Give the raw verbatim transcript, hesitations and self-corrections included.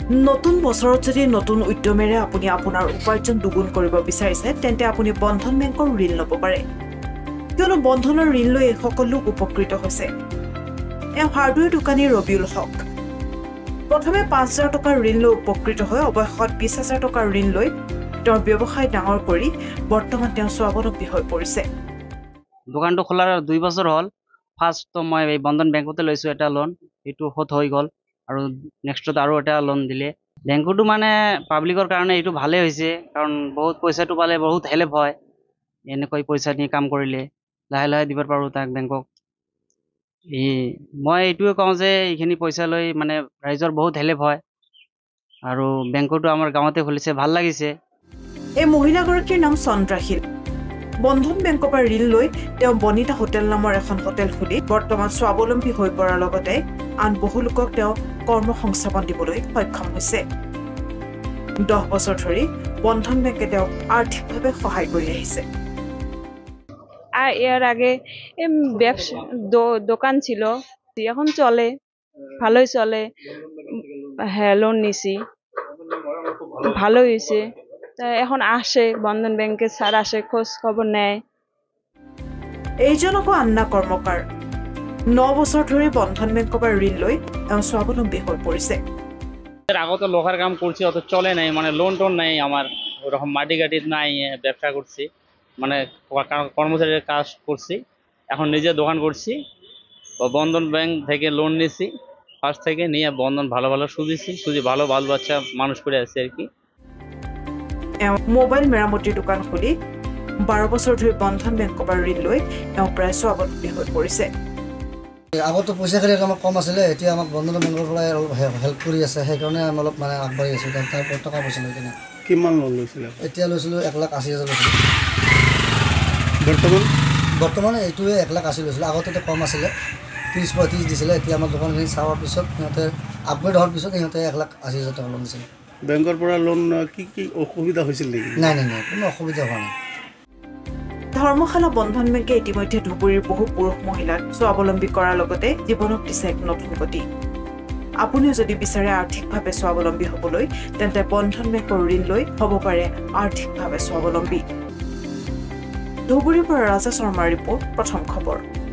নতুন বছৰত যদি নতুন উদ্যমেৰে আপুনি আপোনাৰ উপাৰ্জন দুগুণ কৰিব বিচাৰিছে তেন্তে আপুনি বন্ধন বেংকৰ ঋণ ল'ব পাৰে কিয়নো বন্ধনৰ ঋণ লৈ সকলো উপকৃত হৈছে এওঁ হাৰ্ডৱেৰ দোকানী ৰবিউল হক প্ৰথমে পাঁচ হাজাৰ টকাৰ ঋণ লৈ উপকৃত হৈ অৱশেষত বিশ হাজাৰ টকাৰ ঋণ লৈ তেওঁৰ ব্যৱসায় ডাঙৰ কৰি বৰ্তমান তেওঁ স্বাৱলম্বী হৈ পৰিছে দোকানটো খোলাৰ দুই বছৰ হ'ল ফাৰ্ষ্ট মই এই বন্ধন বেংকতে লৈছোঁ এটা লোন এইটো শোধ হৈ গ'ল আৰু নেক্সটত আৰু এটা লোন দিলে বেংকটো মানে পাব্লিকৰ কাৰণে এইটো ভালেই হৈছে কাৰণ বহুত পইচাটো পালে বহুত হেল্প হয় এনেকৈ পইচা দি কাম কৰিলে লাহে লাহে দিব পাৰোঁ তাক বেংকক এই মই এইটোৱে কওঁ যে এইখিনি পইচা লৈ মানে ৰাইজৰ বহুত হেল্প হয় আৰু বেংকটো আমাৰ গাঁৱতে খুলিছে ভাল লাগিছে এই মহিলাগৰাকীৰ নাম চন্দ্ৰাশীল বন্ধন বেংকৰ পৰা ঋণ লৈ তেওঁ বনিতা হোটেল নামৰ এখন হোটেল খুলি বৰ্তমান স্বাৱলম্বী হৈ পৰাৰ লগতে আন বহু লোকক তেওঁ কৰ্মসংস্থাপন দিবলৈ সক্ষম হৈছে দহ বছৰ ধৰি বন্ধন বেংকে তেওঁক আৰ্থিকভাৱে সহায় কৰি আহিছে এর আগে ব্যবসা দোকান ছিল এখন চলে ভালোই চলে হ্যাঁ লোন নিছি ভালো হয়েছে এখন আসে বন্ধন ব্যাংকে স্যার আসে খোঁজ খবর নেয় এইজনকো আন্না কৰ্মকাৰ ন বছৰ ধৰি বন্ধন বেংকৰ পৰা ঋণ লৈ তেওঁ স্বাৱলম্বী হৈ পৰিছে আগতে লোহার কাম করছি অত চলে নাই মানে লোন টোন নাই আমার ওরকম মাটি গাটি নাই ব্যবসা করছি মানে কর্মচারীর কাজ করছি এখন নিজে দোকান করছি বন্ধন ব্যাংক থেকে লোন নিছি ফার্স্ট থেকে নিয়ে বন্ধন ভালো ভালো সুদিছি সুদি ভালো বাল বাচ্চা মানুষ করে আছে আর কি মোবাইল মেরামতিৰ দোকান খুলি বাৰ বছৰ ধৰি বন্ধন বেংকৰ পৰা ঋণ লৈ তেওঁ প্ৰায় স্বাৱলম্বী হৈ পৰিছে আগতো পইচাখিনি আমাক কম আছিলে এতিয়া আমাক বন্ধন বেংকৰ পৰা অলপ হেল্প কৰি আছে সেইকাৰণে আমি অলপ মানে আগবাঢ়ি আছোঁ তাৰ পৰা টকা পইচা লৈ কিনে কিমান লোন লৈছিলে এতিয়া লৈছিলোঁ এক লাখ আশী হাজাৰ লৈছিলোঁ বৰ্তমান বৰ্তমান এইটোৱে এক লাখ আশী লৈছিলোঁ আগতে কম আছিলে ত্ৰিছ পঁয়ত্ৰিছ দিছিলে এতিয়া আমাৰ দোকানখিনি চাৱাৰ পিছত সিহঁতে আপগ্ৰেড হোৱাৰ পিছত সিহঁতে এক লাখ আশী হাজাৰ টকা লোন দিছিলে বেংকৰ পৰা লোন কি কি অসুবিধা হৈছিল নেকি নাই নাই নাই কোনো অসুবিধা হোৱা নাই ধৰ্মশালা বন্ধন বেংকে ইতিমধ্যে ধুবুৰীৰ বহু পুৰুষ মহিলাক স্বাৱলম্বী কৰাৰ লগতে জীৱনত দিছে এক নতুন গতি আপুনিও যদি বিচাৰে আৰ্থিকভাৱে স্বাৱলম্বী হ'বলৈ তেন্তে বন্ধন বেংকৰ ঋণ লৈ হ'ব পাৰে আৰ্থিকভাৱে স্বাৱলম্বী ধুবুৰীৰ পৰা ৰাজা শৰ্মাৰ ৰিপৰ্ট প্ৰথম খবৰ